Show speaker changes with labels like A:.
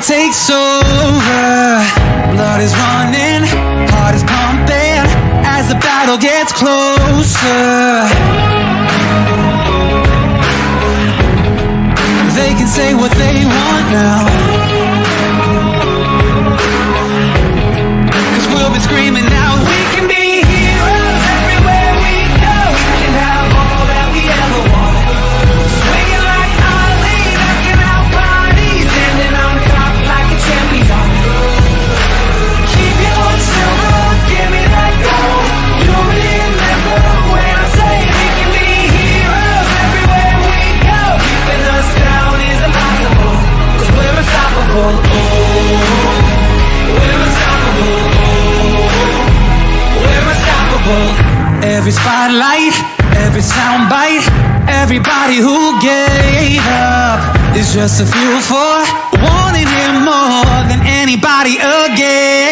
A: it takes over. Blood is running, heart is pumping, as the battle gets closer. They can say what they want now, 'cause we'll be screaming out, we can be heroes everywhere we go. We can have all that we ever want, swinging like Ali, knocking out bodies, standing on top like a champion. Keep your own silver, give me that gold. You remember when I say we can be heroes everywhere we go. Keeping us down is impossible, 'cause we're unstoppable. Oh, we're unstoppable. We're unstoppable. Every spotlight, every soundbite, everybody who gave up is just a fuel for wanting him more than anybody again.